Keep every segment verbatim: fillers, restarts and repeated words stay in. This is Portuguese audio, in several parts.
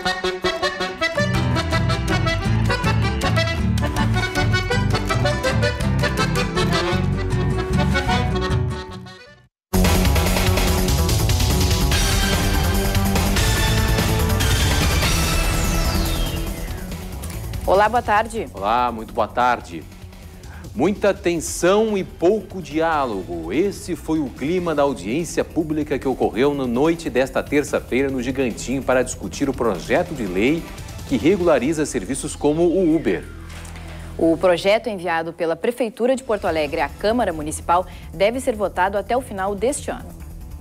Olá, boa tarde. Olá, muito boa tarde. Muita tensão e pouco diálogo. Esse foi o clima da audiência pública que ocorreu na noite desta terça-feira no Gigantinho para discutir o projeto de lei que regulariza serviços como o Uber. O projeto enviado pela Prefeitura de Porto Alegre à Câmara Municipal deve ser votado até o final deste ano.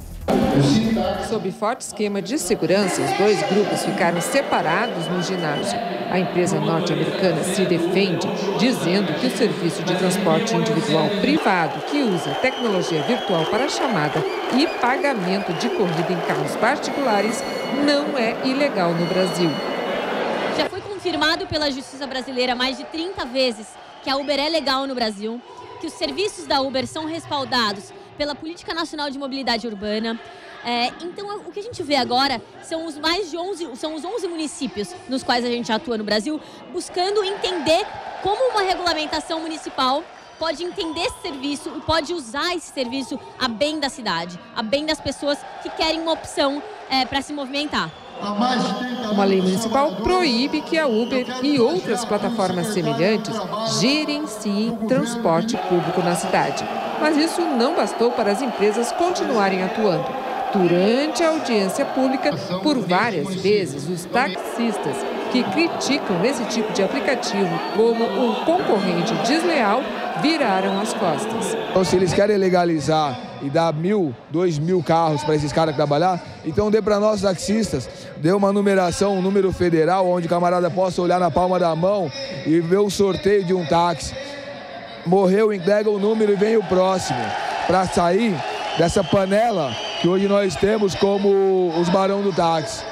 Sob forte esquema de segurança, os dois grupos ficaram separados no ginásio. A empresa norte-americana se defende, dizendo que o serviço de transporte individual privado, que usa tecnologia virtual para chamada e pagamento de corrida em carros particulares, não é ilegal no Brasil. Já foi confirmado pela Justiça Brasileira mais de trinta vezes que a Uber é legal no Brasil, que os serviços da Uber são respaldados pela Política Nacional de Mobilidade Urbana. É, então, o que a gente vê agora são os mais de onze, são os onze municípios nos quais a gente atua no Brasil, buscando entender como uma regulamentação municipal pode entender esse serviço e pode usar esse serviço a bem da cidade, a bem das pessoas que querem uma opção é, para se movimentar. Uma lei municipal proíbe que a Uber e outras plataformas semelhantes gerenciem transporte público na cidade. Mas isso não bastou para as empresas continuarem atuando. Durante a audiência pública, por várias vezes, os taxistas que criticam esse tipo de aplicativo como um concorrente desleal viraram as costas. Então, se eles querem legalizar e dar mil, dois mil carros para esses caras trabalhar, então dê para nós taxistas, dê uma numeração, um número federal, onde o camarada possa olhar na palma da mão e ver o sorteio de um táxi. Morreu, entrega o número e vem o próximo, para sair dessa panela que hoje nós temos como os barão do táxi.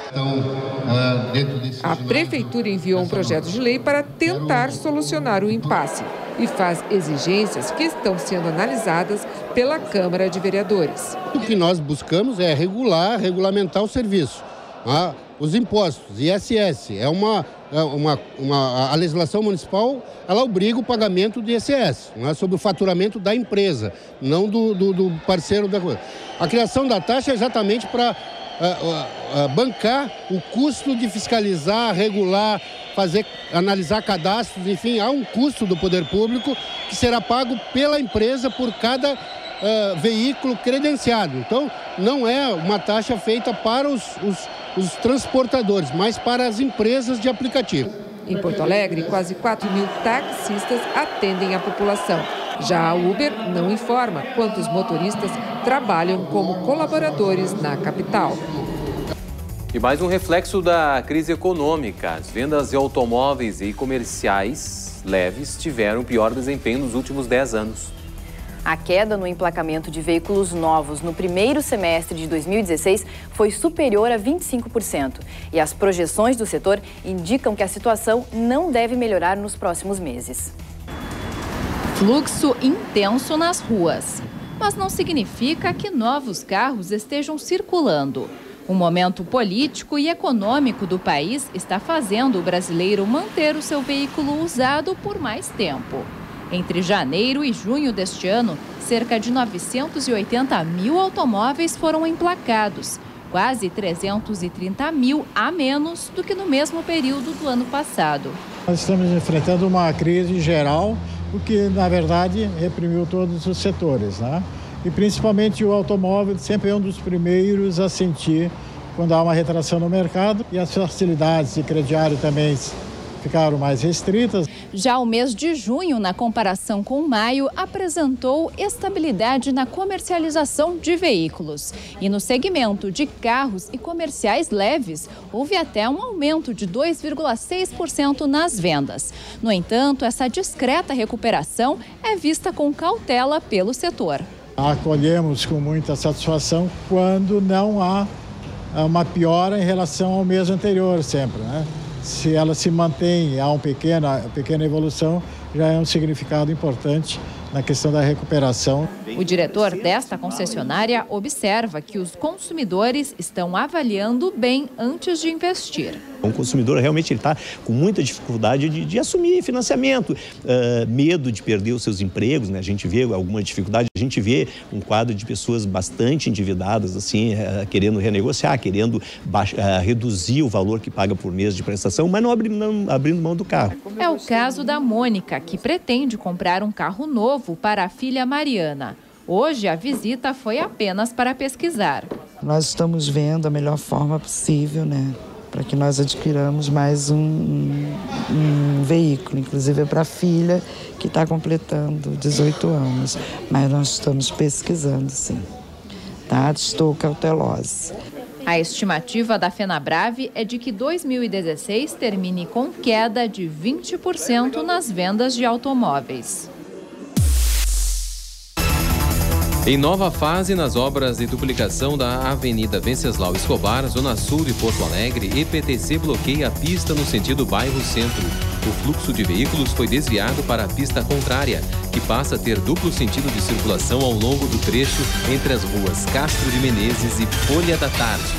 A Prefeitura enviou um projeto de lei para tentar solucionar o impasse e faz exigências que estão sendo analisadas pela Câmara de Vereadores. O que nós buscamos é regular, regulamentar o serviço. Ah, os impostos, I S S, é uma, uma, uma, a legislação municipal, ela obriga o pagamento do I S S, não é, sobre o faturamento da empresa, não do, do, do parceiro da coisa. A criação da taxa é exatamente para uh, uh, uh, bancar o custo de fiscalizar, regular, fazer, analisar cadastros, enfim, há um custo do poder público que será pago pela empresa por cada uh, veículo credenciado. Então, não é uma taxa feita para os, os, os transportadores, mas para as empresas de aplicativo. Em Porto Alegre, quase quatro mil taxistas atendem a população. Já a Uber não informa quantos motoristas trabalham como colaboradores na capital. E mais um reflexo da crise econômica. As vendas de automóveis e comerciais leves tiveram pior desempenho nos últimos dez anos. A queda no emplacamento de veículos novos no primeiro semestre de dois mil e dezesseis foi superior a vinte e cinco por cento. E as projeções do setor indicam que a situação não deve melhorar nos próximos meses. Fluxo intenso nas ruas, mas não significa que novos carros estejam circulando. O momento político e econômico do país está fazendo o brasileiro manter o seu veículo usado por mais tempo. Entre janeiro e junho deste ano, cerca de novecentos e oitenta mil automóveis foram emplacados, quase trezentos e trinta mil a menos do que no mesmo período do ano passado. Nós estamos enfrentando uma crise geral, o que, na verdade, reprimiu todos os setores, né? E principalmente o automóvel sempre é um dos primeiros a sentir quando há uma retração no mercado, e as facilidades de crediário também ficaram mais restritas. Já o mês de junho, na comparação com maio, apresentou estabilidade na comercialização de veículos. E no segmento de carros e comerciais leves, houve até um aumento de dois vírgula seis por cento nas vendas. No entanto, essa discreta recuperação é vista com cautela pelo setor. Acolhemos com muita satisfação quando não há uma piora em relação ao mês anterior sempre, né? Se ela se mantém, há uma pequena, pequena evolução, já é um significado importante na questão da recuperação. O diretor desta concessionária observa que os consumidores estão avaliando bem antes de investir. O consumidor realmente está com muita dificuldade de, de assumir financiamento, uh, medo de perder os seus empregos, né? A gente vê alguma dificuldade, a gente vê um quadro de pessoas bastante endividadas, assim, uh, querendo renegociar, querendo uh, reduzir o valor que paga por mês de prestação, mas não, abri, não abrindo mão do carro. É o caso da Mônica, que pretende comprar um carro novo para a filha Mariana. Hoje a visita foi apenas para pesquisar. Nós estamos vendo a melhor forma possível, né? Para que nós adquiramos mais um, um, um veículo, inclusive para a filha que está completando dezoito anos. Mas nós estamos pesquisando, sim. Tá? Estou cautelosa. A estimativa da FenaBrave é de que dois mil e dezesseis termine com queda de vinte por cento nas vendas de automóveis. Em nova fase nas obras de duplicação da Avenida Venceslau Escobar, zona sul de Porto Alegre, E P T C bloqueia a pista no sentido bairro Centro. O fluxo de veículos foi desviado para a pista contrária, que passa a ter duplo sentido de circulação ao longo do trecho entre as ruas Castro de Menezes e Folha da Tarde.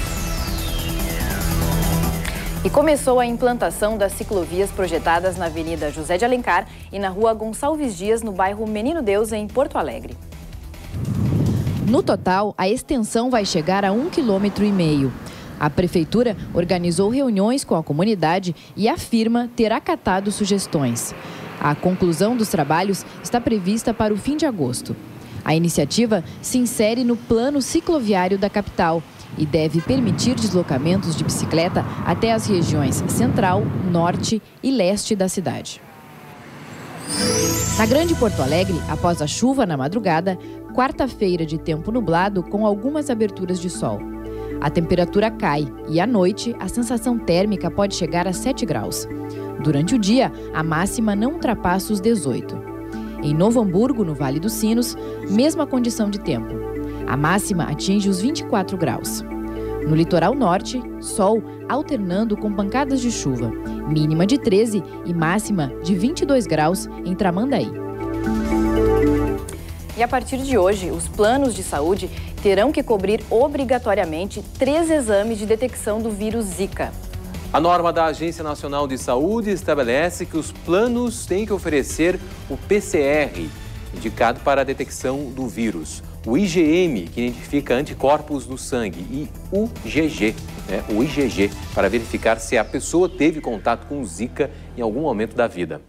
E começou a implantação das ciclovias projetadas na Avenida José de Alencar e na Rua Gonçalves Dias, no bairro Menino Deus, em Porto Alegre. No total, a extensão vai chegar a um quilômetro e meio. A Prefeitura organizou reuniões com a comunidade e afirma ter acatado sugestões. A conclusão dos trabalhos está prevista para o fim de agosto. A iniciativa se insere no plano cicloviário da capital e deve permitir deslocamentos de bicicleta até as regiões central, norte e leste da cidade. Na Grande Porto Alegre, após a chuva na madrugada, quarta-feira de tempo nublado com algumas aberturas de sol. A temperatura cai e, à noite, a sensação térmica pode chegar a sete graus. Durante o dia, a máxima não ultrapassa os dezoito. Em Novo Hamburgo, no Vale dos Sinos, mesma condição de tempo. A máxima atinge os vinte e quatro graus. No litoral norte, sol alternando com pancadas de chuva. Mínima de treze e máxima de vinte e dois graus em Tramandaí. E a partir de hoje, os planos de saúde terão que cobrir obrigatoriamente três exames de detecção do vírus Zika. A norma da Agência Nacional de Saúde estabelece que os planos têm que oferecer o P C R, indicado para a detecção do vírus, o I G M, que identifica anticorpos no sangue, e o G G, né, o I G G, para verificar se a pessoa teve contato com Zika em algum momento da vida.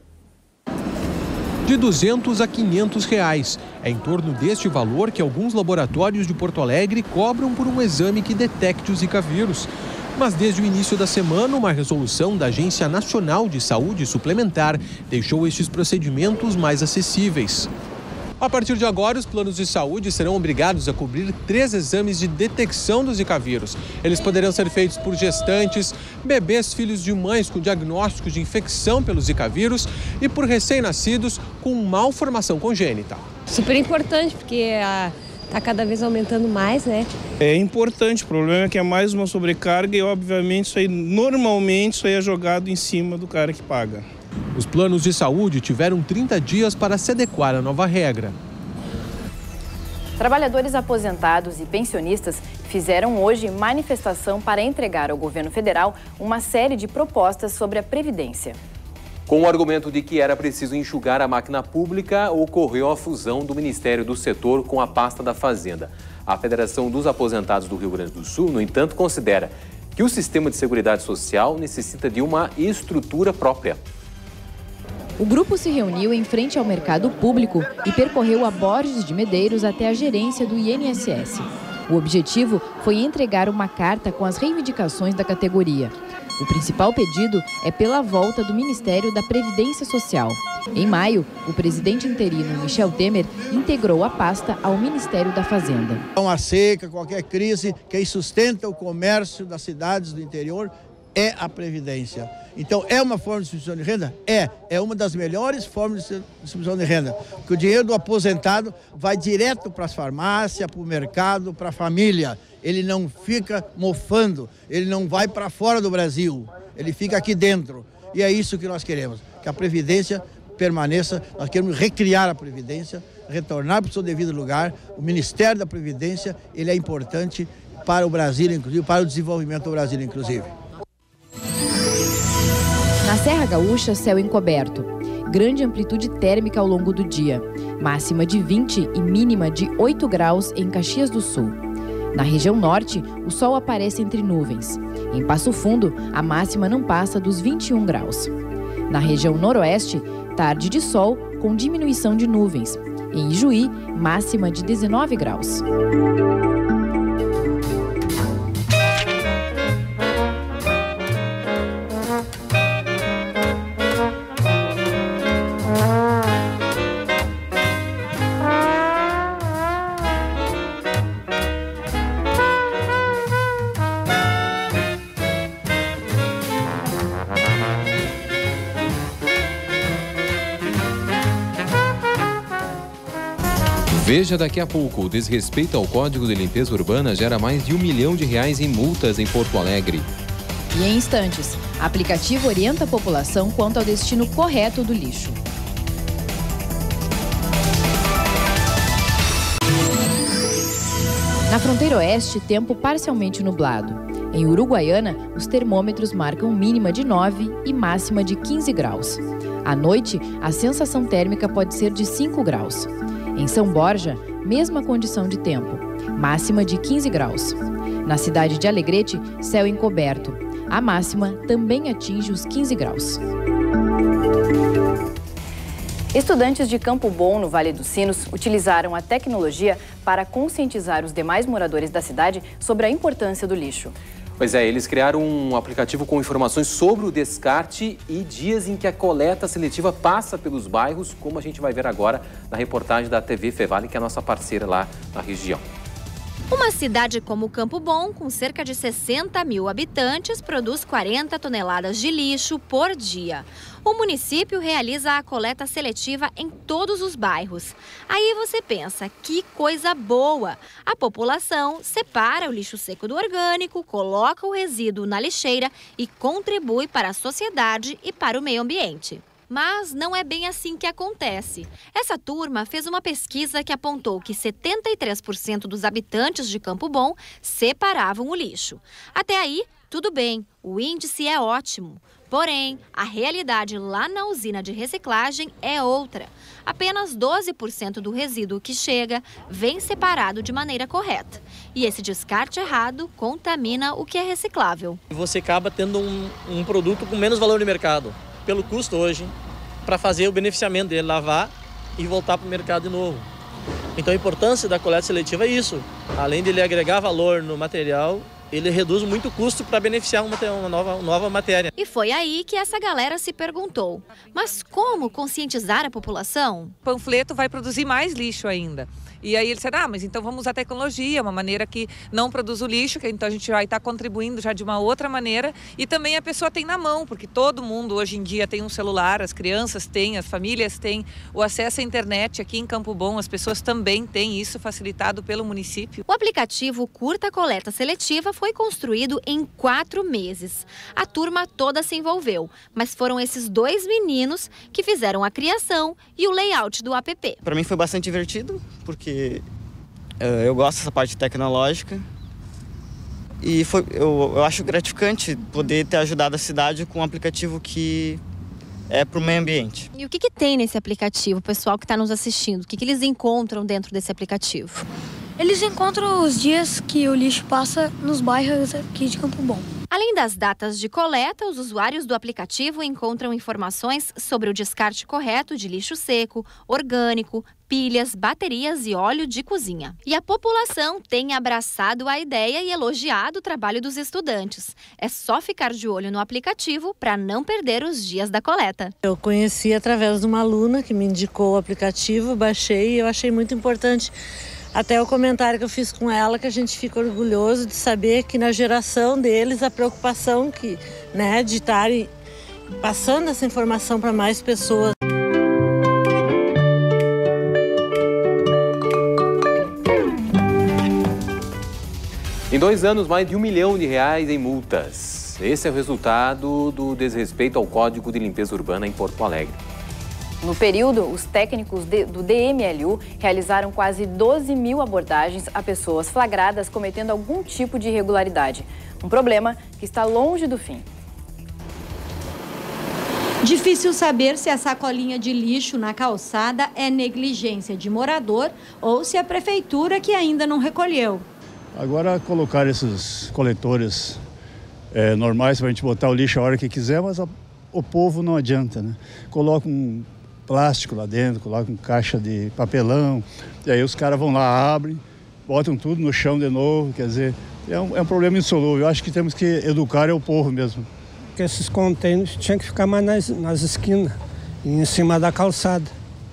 De duzentos a quinhentos reais. É em torno deste valor que alguns laboratórios de Porto Alegre cobram por um exame que detecte o Zika vírus. Mas desde o início da semana, uma resolução da Agência Nacional de Saúde Suplementar deixou estes procedimentos mais acessíveis. A partir de agora, os planos de saúde serão obrigados a cobrir três exames de detecção do Zika vírus. Eles poderão ser feitos por gestantes, bebês filhos de mães com diagnóstico de infecção pelo Zika vírus e por recém-nascidos com malformação congênita. Super importante, porque está cada vez aumentando mais, né? É importante, o problema é que é mais uma sobrecarga e, obviamente, isso aí, normalmente, isso aí é jogado em cima do cara que paga. Os planos de saúde tiveram trinta dias para se adequar à nova regra. Trabalhadores aposentados e pensionistas fizeram hoje manifestação para entregar ao governo federal uma série de propostas sobre a Previdência. Com o argumento de que era preciso enxugar a máquina pública, ocorreu a fusão do Ministério do Setor com a pasta da Fazenda. A Federação dos Aposentados do Rio Grande do Sul, no entanto, considera que o sistema de seguridade social necessita de uma estrutura própria. O grupo se reuniu em frente ao mercado público e percorreu a Borges de Medeiros até a gerência do I N S S. O objetivo foi entregar uma carta com as reivindicações da categoria. O principal pedido é pela volta do Ministério da Previdência Social. Em maio, o presidente interino Michel Temer integrou a pasta ao Ministério da Fazenda. Uma seca, qualquer crise, quem sustenta o comércio das cidades do interior é a Previdência. Então, é uma forma de distribuição de renda? É. É uma das melhores formas de distribuição de renda. Porque o dinheiro do aposentado vai direto para as farmácias, para o mercado, para a família. Ele não fica mofando, ele não vai para fora do Brasil, ele fica aqui dentro. E é isso que nós queremos, que a Previdência permaneça. Nós queremos recriar a Previdência, retornar para o seu devido lugar. O Ministério da Previdência, ele é importante para o Brasil, inclusive, para o desenvolvimento do Brasil, inclusive. Na Serra Gaúcha, céu encoberto. Grande amplitude térmica ao longo do dia. Máxima de vinte e mínima de oito graus em Caxias do Sul. Na região norte, o sol aparece entre nuvens. Em Passo Fundo, a máxima não passa dos vinte e um graus. Na região noroeste, tarde de sol com diminuição de nuvens. Em Ijuí, máxima de dezenove graus. Veja daqui a pouco, o desrespeito ao Código de Limpeza Urbana gera mais de um milhão de reais em multas em Porto Alegre. E em instantes, aplicativo orienta a população quanto ao destino correto do lixo. Na fronteira oeste, tempo parcialmente nublado. Em Uruguaiana, os termômetros marcam mínima de nove e máxima de quinze graus. À noite, a sensação térmica pode ser de cinco graus. Em São Borja, mesma condição de tempo, máxima de quinze graus. Na cidade de Alegrete, céu encoberto. A máxima também atinge os quinze graus. Estudantes de Campo Bom, no Vale dos Sinos, utilizaram a tecnologia para conscientizar os demais moradores da cidade sobre a importância do lixo. Pois é, eles criaram um aplicativo com informações sobre o descarte e dias em que a coleta seletiva passa pelos bairros, como a gente vai ver agora na reportagem da T V Fevale, que é a nossa parceira lá na região. Uma cidade como Campo Bom, com cerca de sessenta mil habitantes, produz quarenta toneladas de lixo por dia. O município realiza a coleta seletiva em todos os bairros. Aí você pensa, que coisa boa! A população separa o lixo seco do orgânico, coloca o resíduo na lixeira e contribui para a sociedade e para o meio ambiente. Mas não é bem assim que acontece. Essa turma fez uma pesquisa que apontou que setenta e três por cento dos habitantes de Campo Bom separavam o lixo. Até aí, tudo bem, o índice é ótimo. Porém, a realidade lá na usina de reciclagem é outra. Apenas doze por cento do resíduo que chega vem separado de maneira correta. E esse descarte errado contamina o que é reciclável. Você acaba tendo um, um produto com menos valor de mercado, pelo custo hoje, para fazer o beneficiamento dele, lavar e voltar para o mercado de novo. Então a importância da coleta seletiva é isso. Além de ele agregar valor no material, ele reduz muito o custo para beneficiar uma, uma, nova, uma nova matéria. E foi aí que essa galera se perguntou, mas como conscientizar a população? O panfleto vai produzir mais lixo ainda. E aí eles disseram, ah, mas então vamos usar tecnologia, uma maneira que não produz o lixo, que então a gente vai estar contribuindo já de uma outra maneira. E também a pessoa tem na mão, porque todo mundo hoje em dia tem um celular, as crianças têm, as famílias têm o acesso à internet. Aqui em Campo Bom as pessoas também têm isso facilitado pelo município. O aplicativo Curta Coleta Seletiva foi construído em quatro meses. A turma toda se envolveu, mas foram esses dois meninos que fizeram a criação e o layout do app. Para mim foi bastante divertido, porque uh, eu gosto dessa parte tecnológica e foi, eu, eu acho gratificante poder ter ajudado a cidade com um aplicativo que é para o meio ambiente. E o que, que tem nesse aplicativo, o pessoal que está nos assistindo? O que, que eles encontram dentro desse aplicativo? Eles encontram os dias que o lixo passa nos bairros aqui de Campo Bom. Além das datas de coleta, os usuários do aplicativo encontram informações sobre o descarte correto de lixo seco, orgânico, pilhas, baterias e óleo de cozinha. E a população tem abraçado a ideia e elogiado o trabalho dos estudantes. É só ficar de olho no aplicativo para não perder os dias da coleta. Eu conheci através de uma aluna que me indicou o aplicativo, baixei e eu achei muito importante. Até o comentário que eu fiz com ela, que a gente fica orgulhoso de saber que na geração deles a preocupação que, né, de estarem passando essa informação para mais pessoas. Em dois anos, mais de um milhão de reais em multas. Esse é o resultado do desrespeito ao Código de Limpeza Urbana em Porto Alegre. No período, os técnicos de, do D M L U realizaram quase doze mil abordagens a pessoas flagradas cometendo algum tipo de irregularidade. Um problema que está longe do fim. Difícil saber se a sacolinha de lixo na calçada é negligência de morador ou se é a prefeitura que ainda não recolheu. Agora colocar esses coletores é, normais para a gente botar o lixo a hora que quiser, mas a, o povo não adianta, né? Coloca um plástico lá dentro, coloca uma caixa de papelão, e aí os caras vão lá, abrem, botam tudo no chão de novo, quer dizer, é um, é um problema insolúvel. Eu acho que temos que educar é o povo mesmo. Que esses contêineres tinham que ficar mais nas, nas esquinas, e em cima da calçada,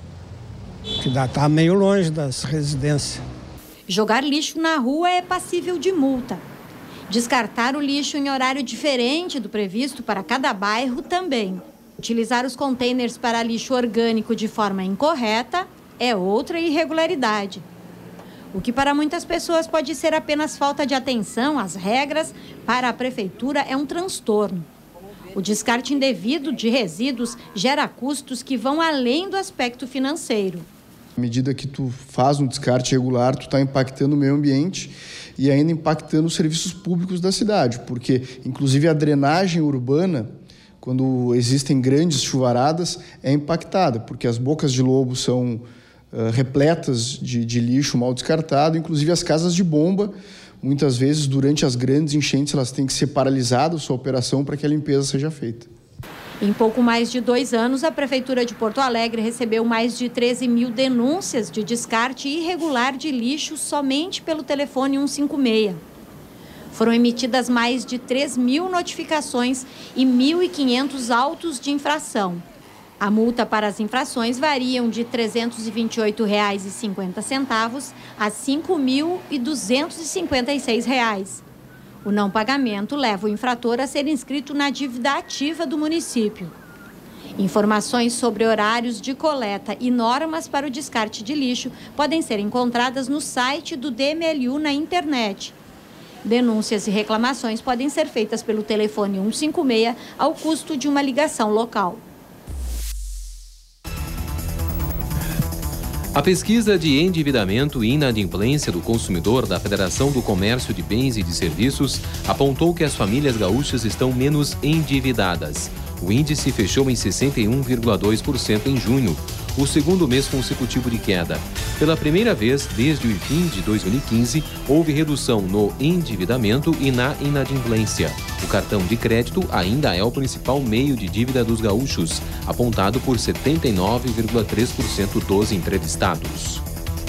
que está meio longe das residências. Jogar lixo na rua é passível de multa. Descartar o lixo em horário diferente do previsto para cada bairro também. Utilizar os contêineres para lixo orgânico de forma incorreta é outra irregularidade. O que para muitas pessoas pode ser apenas falta de atenção às regras, para a prefeitura é um transtorno. O descarte indevido de resíduos gera custos que vão além do aspecto financeiro. À medida que tu faz um descarte regular, tu está impactando o meio ambiente e ainda impactando os serviços públicos da cidade, porque, inclusive, a drenagem urbana, quando existem grandes chuvaradas, é impactada, porque as bocas de lobo são uh, repletas de, de lixo mal descartado, inclusive as casas de bomba, muitas vezes, durante as grandes enchentes, elas têm que ser paralisadas sua operação para que a limpeza seja feita. Em pouco mais de dois anos, a Prefeitura de Porto Alegre recebeu mais de treze mil denúncias de descarte irregular de lixo somente pelo telefone cento e cinquenta e seis. Foram emitidas mais de três mil notificações e mil e quinhentos autos de infração. A multa para as infrações variam de trezentos e vinte e oito reais e cinquenta centavos a cinco mil duzentos e cinquenta e seis reais. O não pagamento leva o infrator a ser inscrito na dívida ativa do município. Informações sobre horários de coleta e normas para o descarte de lixo podem ser encontradas no site do D M L U na internet. Denúncias e reclamações podem ser feitas pelo telefone cento e cinquenta e seis ao custo de uma ligação local. A pesquisa de endividamento e inadimplência do consumidor da Federação do Comércio de Bens e de Serviços apontou que as famílias gaúchas estão menos endividadas. O índice fechou em sessenta e um vírgula dois por cento em junho, o segundo mês consecutivo de queda. Pela primeira vez desde o fim de dois mil e quinze, houve redução no endividamento e na inadimplência. O cartão de crédito ainda é o principal meio de dívida dos gaúchos, apontado por setenta e nove vírgula três por cento dos entrevistados.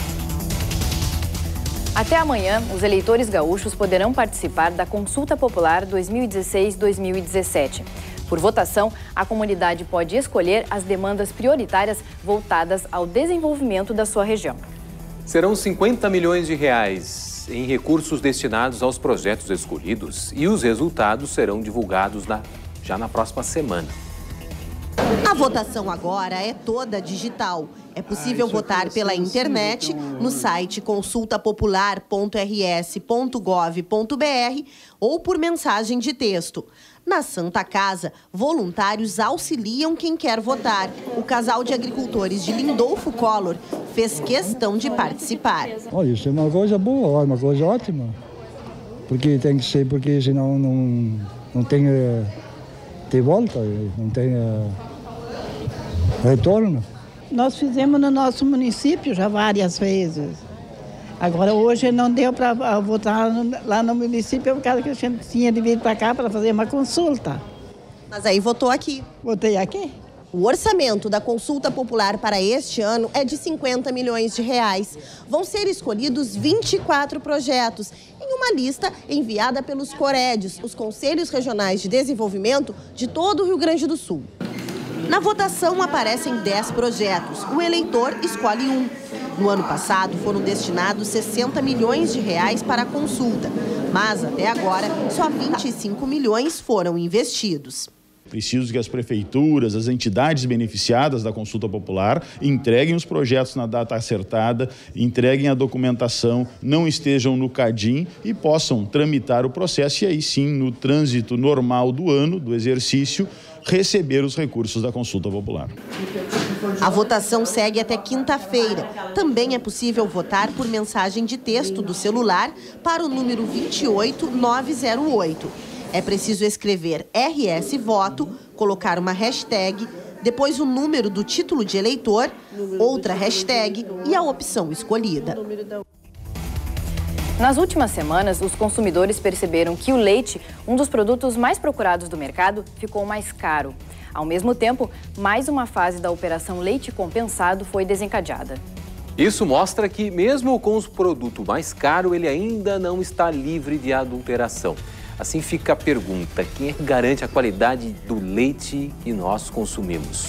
Até amanhã, os eleitores gaúchos poderão participar da Consulta Popular dois mil e dezesseis dois mil e dezessete. Por votação, a comunidade pode escolher as demandas prioritárias voltadas ao desenvolvimento da sua região. Serão cinquenta milhões de reais em recursos destinados aos projetos escolhidos e os resultados serão divulgados na, já na próxima semana. A votação agora é toda digital. É possível ah, votar pela internet no site consulta popular ponto r s ponto gov ponto b r ou por mensagem de texto. Na Santa Casa, voluntários auxiliam quem quer votar. O casal de agricultores de Lindolfo Collor fez questão de participar. Olha, isso é uma coisa boa, uma coisa ótima. Porque tem que ser, porque senão não, não tem uh, de volta, não tem uh, retorno. Nós fizemos no nosso município já várias vezes. Agora, hoje não deu para votar lá no município por causa que a gente tinha de vir para cá para fazer uma consulta. Mas aí votou aqui. Votei aqui. O orçamento da consulta popular para este ano é de cinquenta milhões de reais. Vão ser escolhidos vinte e quatro projetos em uma lista enviada pelos Coredes, os Conselhos Regionais de Desenvolvimento de todo o Rio Grande do Sul. Na votação aparecem dez projetos. O eleitor escolhe um. No ano passado, foram destinados sessenta milhões de reais para a consulta, mas até agora só vinte e cinco milhões foram investidos. Preciso que as prefeituras, as entidades beneficiadas da consulta popular entreguem os projetos na data acertada, entreguem a documentação, não estejam no CADIM e possam tramitar o processo e aí sim, no trânsito normal do ano, do exercício, receber os recursos da consulta popular. A votação segue até quinta-feira. Também é possível votar por mensagem de texto do celular para o número vinte e oito nove zero oito. É preciso escrever R S Voto, colocar uma hashtag, depois o número do título de eleitor, outra hashtag e a opção escolhida. Nas últimas semanas, os consumidores perceberam que o leite, um dos produtos mais procurados do mercado, ficou mais caro. Ao mesmo tempo, mais uma fase da Operação Leite Compensado foi desencadeada. Isso mostra que, mesmo com os produtos mais caros, ele ainda não está livre de adulteração. Assim fica a pergunta: quem é que garante a qualidade do leite que nós consumimos?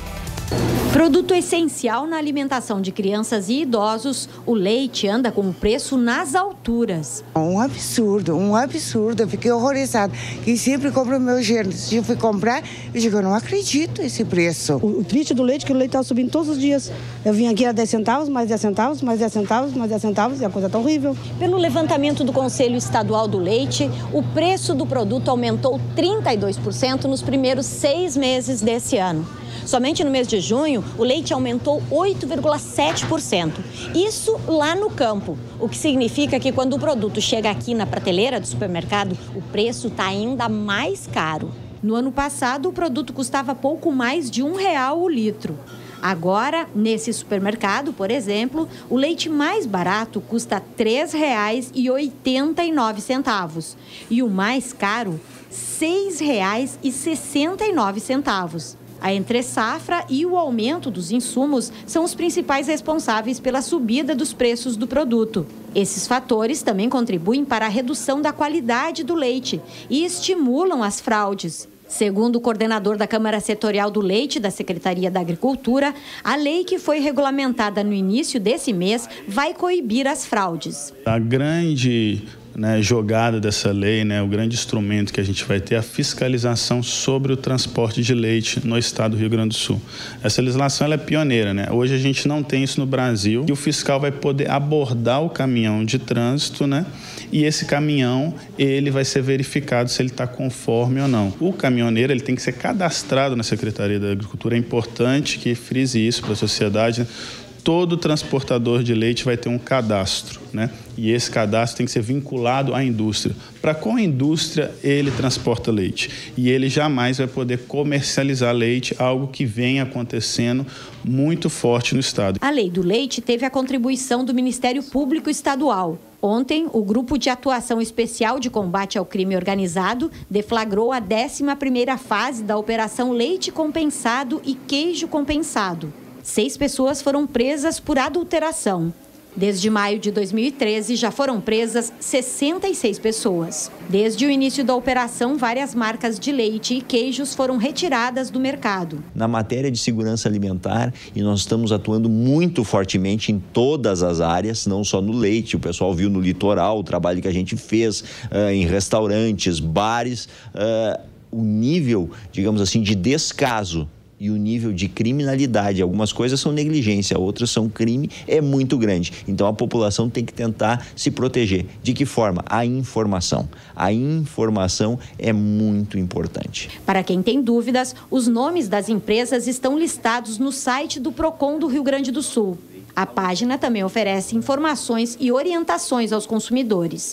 Produto essencial na alimentação de crianças e idosos, o leite anda com o preço nas alturas. Um absurdo, um absurdo. Eu fiquei horrorizada. Quem sempre compra o meu gênero, se eu fui comprar, eu digo, eu não acredito nesse preço. O, o triste do leite é que o leite está subindo todos os dias. Eu vim aqui a dez centavos, mais dez centavos, mais dez centavos, mais dez centavos, e a coisa está horrível. Pelo levantamento do Conselho Estadual do Leite, o preço do produto aumentou trinta e dois por cento nos primeiros seis meses desse ano. Somente no mês de junho, o leite aumentou oito vírgula sete por cento. Isso lá no campo, o que significa que quando o produto chega aqui na prateleira do supermercado, o preço está ainda mais caro. No ano passado, o produto custava pouco mais de um real o litro. Agora, nesse supermercado, por exemplo, o leite mais barato custa três reais e oitenta e nove centavos e o mais caro, seis reais e sessenta e nove centavos. A entre-safra e o aumento dos insumos são os principais responsáveis pela subida dos preços do produto. Esses fatores também contribuem para a redução da qualidade do leite e estimulam as fraudes. Segundo o coordenador da Câmara Setorial do Leite da Secretaria da Agricultura, a lei que foi regulamentada no início desse mês vai coibir as fraudes. A grande né, jogada dessa lei, né, o grande instrumento que a gente vai ter é a fiscalização sobre o transporte de leite no estado do Rio Grande do Sul. Essa legislação ela é pioneira, né? Hoje a gente não tem isso no Brasil e o fiscal vai poder abordar o caminhão de trânsito, né? E esse caminhão, ele vai ser verificado se ele está conforme ou não. O caminhoneiro, ele tem que ser cadastrado na Secretaria da Agricultura. É importante que frise isso para a sociedade, né? Todo transportador de leite vai ter um cadastro, né? E esse cadastro tem que ser vinculado à indústria. Para qual indústria ele transporta leite? E ele jamais vai poder comercializar leite, algo que vem acontecendo muito forte no estado. A lei do leite teve a contribuição do Ministério Público Estadual. Ontem, o Grupo de Atuação Especial de Combate ao Crime Organizado deflagrou a décima primeira fase da Operação Leite Compensado e Queijo Compensado. Seis pessoas foram presas por adulteração. Desde maio de dois mil e treze, já foram presas sessenta e seis pessoas. Desde o início da operação, várias marcas de leite e queijos foram retiradas do mercado. Na matéria de segurança alimentar, e nós estamos atuando muito fortemente em todas as áreas, não só no leite. O pessoal viu no litoral o trabalho que a gente fez uh, em restaurantes, bares, uh, o nível, digamos assim, de descaso e o nível de criminalidade, algumas coisas são negligência, outras são crime, é muito grande. Então a população tem que tentar se proteger. De que forma? A informação. A informação é muito importante. Para quem tem dúvidas, os nomes das empresas estão listados no site do Procon do Rio Grande do Sul. A página também oferece informações e orientações aos consumidores.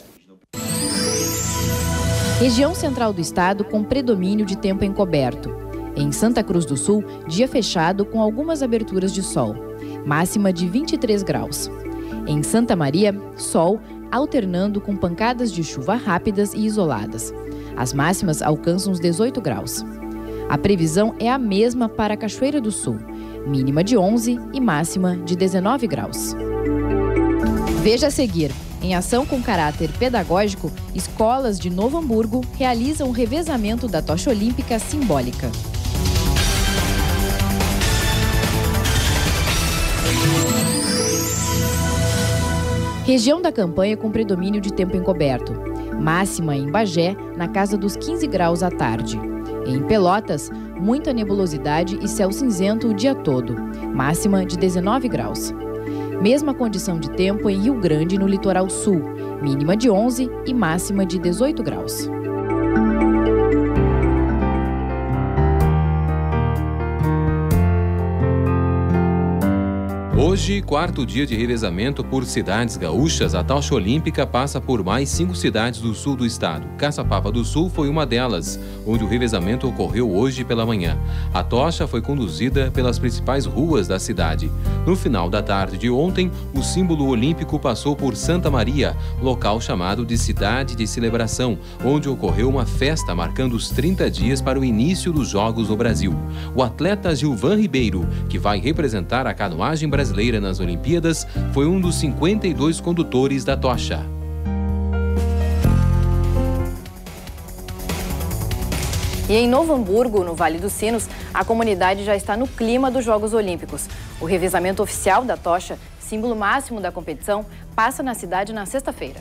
Região central do estado com predomínio de tempo encoberto. Em Santa Cruz do Sul, dia fechado com algumas aberturas de sol. Máxima de vinte e três graus. Em Santa Maria, sol, alternando com pancadas de chuva rápidas e isoladas. As máximas alcançam os dezoito graus. A previsão é a mesma para a Cachoeira do Sul. Mínima de onze e máxima de dezenove graus. Veja a seguir. Em ação com caráter pedagógico, escolas de Novo Hamburgo realizam o revezamento da tocha olímpica simbólica. Região da campanha com predomínio de tempo encoberto. Máxima em Bagé, na casa dos quinze graus à tarde. Em Pelotas, muita nebulosidade e céu cinzento o dia todo. Máxima de dezenove graus. Mesma condição de tempo em Rio Grande, no litoral sul. Mínima de onze e máxima de dezoito graus. Hoje, quarto dia de revezamento por cidades gaúchas, a tocha olímpica passa por mais cinco cidades do sul do estado. Caçapava do Sul foi uma delas, onde o revezamento ocorreu hoje pela manhã. A tocha foi conduzida pelas principais ruas da cidade. No final da tarde de ontem, o símbolo olímpico passou por Santa Maria, local chamado de Cidade de Celebração, onde ocorreu uma festa marcando os trinta dias para o início dos Jogos no Brasil. O atleta Gilvan Ribeiro, que vai representar a canoagem brasileira brasileira nas Olimpíadas, foi um dos cinquenta e dois condutores da tocha. E em Novo Hamburgo, no Vale dos Sinos, a comunidade já está no clima dos Jogos Olímpicos. O revezamento oficial da tocha, símbolo máximo da competição, passa na cidade na sexta-feira.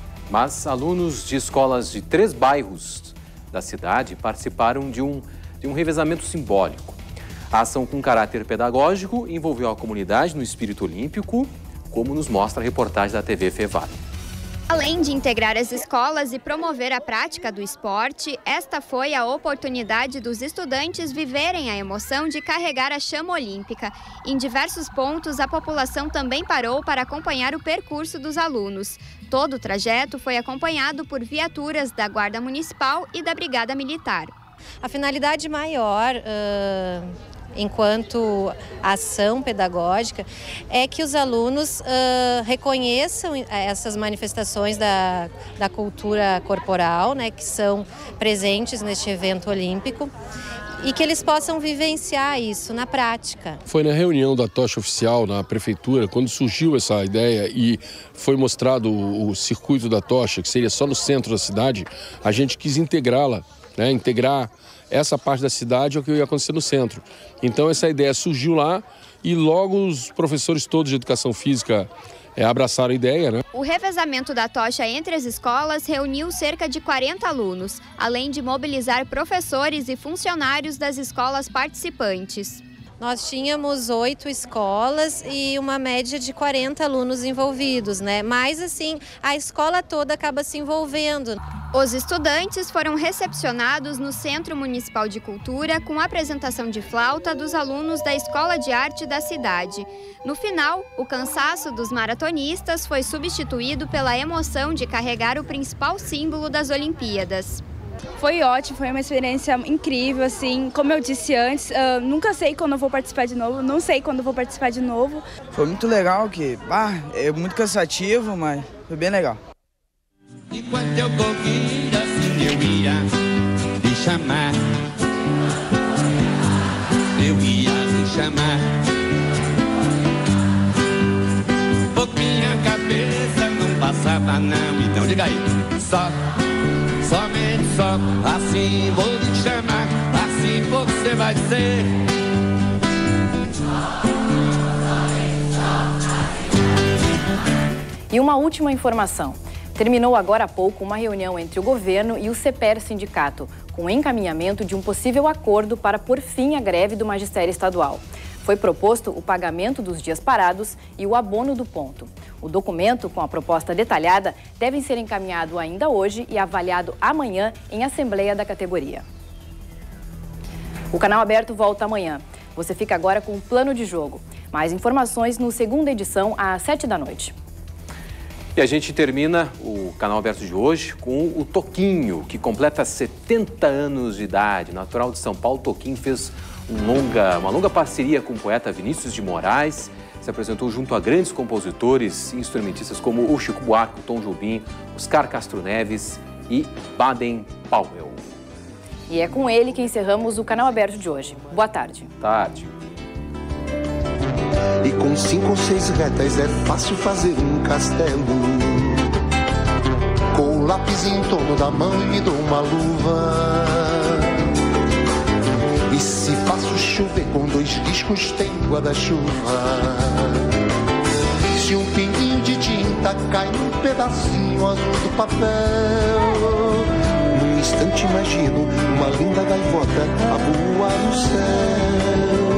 Mas alunos de escolas de três bairros da cidade participaram de um, de um revezamento simbólico. A ação com caráter pedagógico envolveu a comunidade no espírito olímpico, como nos mostra a reportagem da T V Fevale. Além de integrar as escolas e promover a prática do esporte, esta foi a oportunidade dos estudantes viverem a emoção de carregar a chama olímpica. Em diversos pontos, a população também parou para acompanhar o percurso dos alunos. Todo o trajeto foi acompanhado por viaturas da Guarda Municipal e da Brigada Militar. A finalidade maior, uh, enquanto ação pedagógica, é que os alunos uh, reconheçam essas manifestações da, da cultura corporal, né, que são presentes neste evento olímpico, e que eles possam vivenciar isso na prática. Foi na reunião da tocha oficial na prefeitura, quando surgiu essa ideia e foi mostrado o, o circuito da tocha, que seria só no centro da cidade, a gente quis integrá-la, né, integrar essa parte da cidade ao que ia acontecer no centro. Então essa ideia surgiu lá e logo os professores todos de educação física é, abraçaram a ideia, né? O revezamento da tocha entre as escolas reuniu cerca de quarenta alunos, além de mobilizar professores e funcionários das escolas participantes. Nós tínhamos oito escolas e uma média de quarenta alunos envolvidos, né? Mas assim, a escola toda acaba se envolvendo. Os estudantes foram recepcionados no Centro Municipal de Cultura com a apresentação de flauta dos alunos da Escola de Arte da cidade. No final, o cansaço dos maratonistas foi substituído pela emoção de carregar o principal símbolo das Olimpíadas. Foi ótimo, foi uma experiência incrível, assim, como eu disse antes, uh, nunca sei quando eu vou participar de novo, não sei quando eu vou participar de novo. Foi muito legal, que ah, é muito cansativo, mas foi bem legal. Enquanto eu corria, assim eu ia te chamar, eu ia te chamar, por minha cabeça não passava não, então diga aí, só... Somente só, assim vou te chamar, assim você vai ser. E uma última informação. Terminou agora há pouco uma reunião entre o governo e o CEPER Sindicato, com o encaminhamento de um possível acordo para pôr fim à greve do magistério estadual. Foi proposto o pagamento dos dias parados e o abono do ponto. O documento, com a proposta detalhada, deve ser encaminhado ainda hoje e avaliado amanhã em assembleia da categoria. O Canal Aberto volta amanhã. Você fica agora com o plano de jogo. Mais informações no segunda edição, às sete da noite. E a gente termina o Canal Aberto de hoje com o Toquinho, que completa setenta anos de idade. Natural de São Paulo, Toquinho fez um longa, uma longa parceria com o poeta Vinícius de Moraes. Se apresentou junto a grandes compositores e instrumentistas como o Chico Buarque, o Tom Jobim, Oscar Castro Neves e Baden Powell. E é com ele que encerramos o Canal Aberto de hoje. Boa tarde. Tarde. E com cinco ou seis retas é fácil fazer um castelo. Com o lápis em torno da mão e me dou uma luva. E se faço chover com dois riscos tem guarda-chuva. Se um pinguinho de tinta cai num pedacinho azul do papel, num instante imagino uma linda gaivota a voar no céu.